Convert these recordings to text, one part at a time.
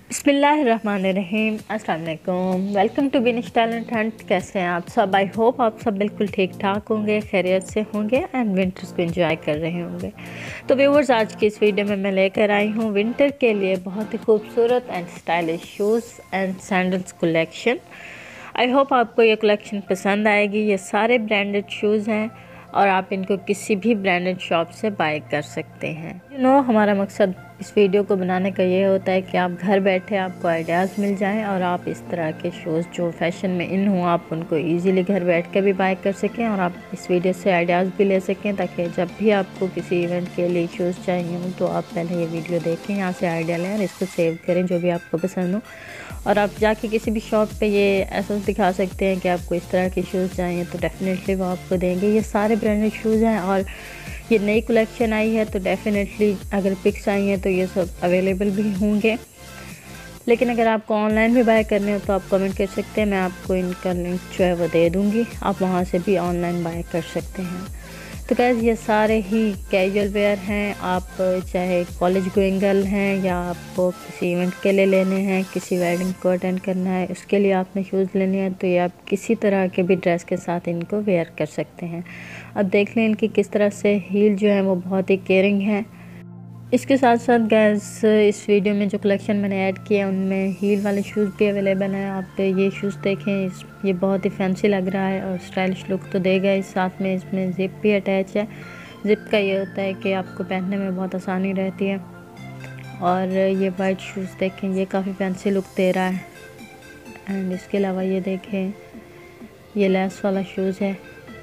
बिस्मिल्लाहिर्रहमानिर्रहीम। अस्सलाम वालेकुम। Welcome to Binish talent hunt. कैसे हैं आप सब? आई होप आप सब बिल्कुल ठीक ठाक होंगे, खैरियत से होंगे एंड विंटर्स को एंजॉय कर रहे होंगे। तो व्यूअर्स, आज की इस वीडियो में मैं लेकर आई हूँ विंटर के लिए बहुत ही खूबसूरत and stylish shoes and sandals collection. I hope आपको ये कलेक्शन पसंद आएगी। ये सारे ब्रांडेड शूज़ हैं और आप इनको किसी भी ब्रांडेड शॉप से बाय कर सकते हैं। हमारा मकसद इस वीडियो को बनाने का ये होता है कि आप घर बैठे आपको आइडियाज़ मिल जाएं और आप इस तरह के शूज़ जो फैशन में इन हों आप उनको इजीली घर बैठ कर भी बाय कर सकें और आप इस वीडियो से आइडियाज़ भी ले सकें, ताकि जब भी आपको किसी इवेंट के लिए शूज़ चाहिए हों तो आप पहले ये वीडियो देखें, यहाँ से आइडिया लें और इसको सेव करें जो भी आपको पसंद हो। और आप जाके किसी भी शॉप पे ये ऐसा दिखा सकते हैं कि आपको इस तरह के शूज़ चाहिए तो डेफ़िनेटली वो आपको देंगे। ये सारे ब्रांडेड शूज़ हैं और ये नई कलेक्शन आई है तो डेफ़िनेटली अगर पिक्स आई हैं तो ये सब अवेलेबल भी होंगे। लेकिन अगर आपको ऑनलाइन भी बाय करने हो तो आप कमेंट कर सकते हैं, मैं आपको इनका लिंक जो है वो दे दूँगी, आप वहाँ से भी ऑनलाइन बाय कर सकते हैं। तो गाइस, ये सारे ही कैजुअल वेयर हैं। आप चाहे कॉलेज गोइंग गर्ल हैं या आपको किसी इवेंट के लिए लेने हैं, किसी वेडिंग को अटेंड करना है, उसके लिए आपने शूज़ लेने हैं, तो ये आप किसी तरह के भी ड्रेस के साथ इनको वेयर कर सकते हैं। अब देख लें इनकी किस तरह से हील जो है वो बहुत ही केयरिंग है। इसके साथ साथ गाइस, इस वीडियो में जो कलेक्शन मैंने ऐड किया है उनमें हील वाले शूज़ भी अवेलेबल हैं। आप ये शूज़ देखें, ये बहुत ही फैंसी लग रहा है और स्टाइलिश लुक तो देगा ही। साथ में इसमें ज़िप भी अटैच है। ज़िप का ये होता है कि आपको पहनने में बहुत आसानी रहती है। और ये वाइट शूज़ देखें, ये काफ़ी फैंसी लुक दे रहा है। एंड इसके अलावा ये देखें, ये लेस वाला शूज़ है।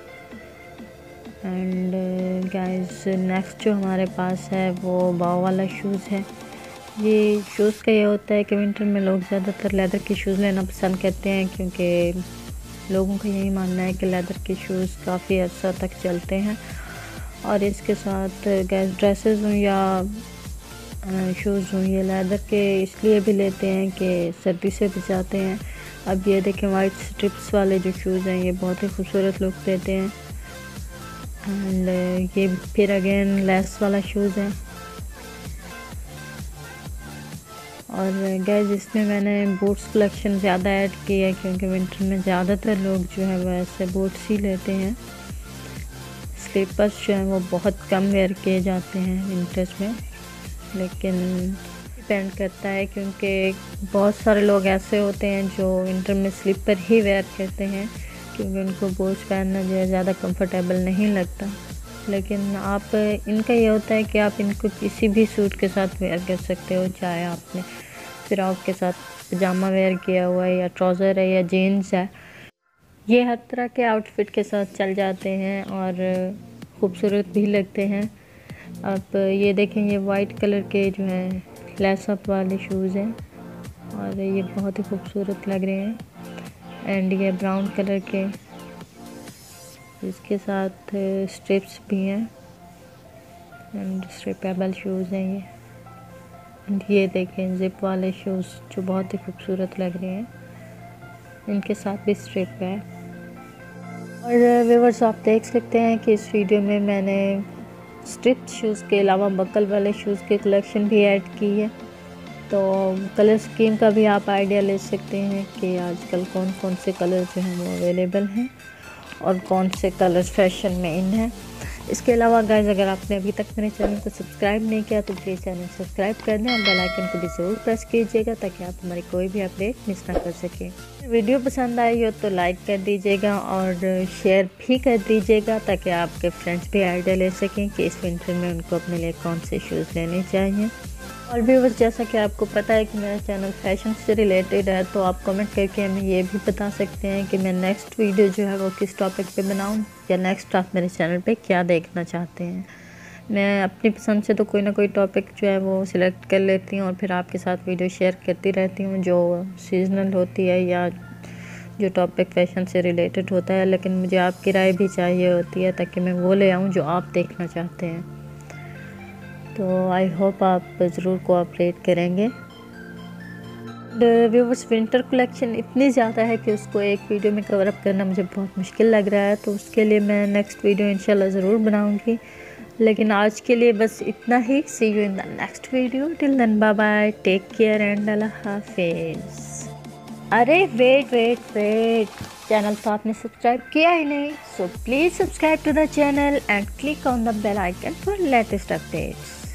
एंड गाइस, नेक्स्ट जो हमारे पास है वो बाव वाला शूज़ है। ये शूज़ का ये होता है कि विंटर में लोग ज़्यादातर लेदर के शूज़ लेना पसंद करते हैं, क्योंकि लोगों का यही मानना है कि लेदर के शूज़ काफ़ी अर्सा तक चलते हैं। और इसके साथ गाइस, ड्रेसेस हों या शूज़ हों, ये लेदर के इसलिए भी लेते हैं कि सर्दी से बचाते हैं। अब ये देखें, वाइट स्ट्रिप्स वाले जो शूज़ हैं ये बहुत ही खूबसूरत लुक देते हैं। एंड ये फिर अगेन लेस वाला शूज़ है। और गाइस, इसमें मैंने बूट्स कलेक्शन ज़्यादा ऐड की है, क्योंकि विंटर में ज़्यादातर लोग जो है वो ऐसे बूट्स ही लेते हैं। स्लीपर्स जो हैं वो बहुत कम वेयर किए जाते हैं विंटर्स में, लेकिन डिपेंड करता है, क्योंकि बहुत सारे लोग ऐसे होते हैं जो विंटर में स्लीपर ही वेयर करते हैं, क्योंकि उनको बूट्स पहनना जो है ज़्यादा कंफर्टेबल नहीं लगता। लेकिन आप इनका ये होता है कि आप इनको किसी भी सूट के साथ वेयर कर सकते हो, चाहे आपने फ्रॉक के साथ पजामा वेयर किया हुआ है या ट्राउज़र है या जीन्स है। ये हर तरह के आउटफिट के साथ चल जाते हैं और खूबसूरत भी लगते हैं। आप ये देखें, ये वाइट कलर के जो हैं लेस अप वाले शूज़ हैं और ये बहुत ही खूबसूरत लग रहे हैं। एंड ये ब्राउन कलर के, इसके साथ स्ट्रिप्स भी हैं एंड स्ट्रिपेबल शूज़ हैं ये। एंड ये देखें, ज़िप वाले शूज़ जो बहुत ही खूबसूरत लग रहे हैं, इनके साथ भी स्ट्रिप है। और व्यूअर्स, आप देख सकते हैं कि इस वीडियो में मैंने स्ट्रिप शूज़ के अलावा बकल वाले शूज़ की कलेक्शन भी ऐड की है, तो कलर स्कीम का भी आप आइडिया ले सकते हैं कि आजकल कौन कौन से कलर जो हैं वो अवेलेबल हैं और कौन से कलर्स फैशन में इन हैं। इसके अलावा गाइस, अगर आपने अभी तक मेरे चैनल को सब्सक्राइब नहीं किया तो प्लीज़ चैनल सब्सक्राइब कर दें और बेल आइकन को भी ज़रूर प्रेस कीजिएगा, ताकि आप हमारी कोई भी अपडेट मिस ना कर सकें। वीडियो पसंद आई हो तो लाइक कर दीजिएगा और शेयर भी कर दीजिएगा, ताकि आपके फ्रेंड्स भी आइडिया ले सकें कि इस विंटर में उनको अपने लिए कौन से शूज़ लेने चाहिए। और व्यूअर्स, जैसा कि आपको पता है कि मेरा चैनल फैशन से रिलेटेड है, तो आप कमेंट करके हमें ये भी बता सकते हैं कि मैं नेक्स्ट वीडियो जो है वो किस टॉपिक पे बनाऊं, या नेक्स्ट आप मेरे चैनल पे क्या देखना चाहते हैं। मैं अपनी पसंद से तो कोई ना कोई टॉपिक जो है वो सिलेक्ट कर लेती हूँ और फिर आपके साथ वीडियो शेयर करती रहती हूँ, जो सीजनल होती है या जो टॉपिक फैशन से रिलेटेड होता है। लेकिन मुझे आपकी राय भी चाहिए होती है, ताकि मैं वो ले आऊँ जो आप देखना चाहते हैं। तो आई होप आप ज़रूर कोऑपरेट करेंगे। व्यूअर्स, विंटर कलेक्शन इतनी ज़्यादा है कि उसको एक वीडियो में कवर अप करना मुझे बहुत मुश्किल लग रहा है, तो उसके लिए मैं नेक्स्ट वीडियो इंशाल्लाह ज़रूर बनाऊंगी। लेकिन आज के लिए बस इतना ही। See you in the next video, till then bye bye, take care and अल्लाह हाफिज। अरे वेट वेट वेट, चैनल तो आपने सब्सक्राइब किया ही नहीं, so please subscribe to the channel and click on the bell icon for latest updates.